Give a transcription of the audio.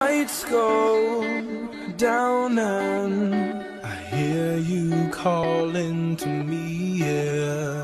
lights go down and I hear you calling to me, yeah.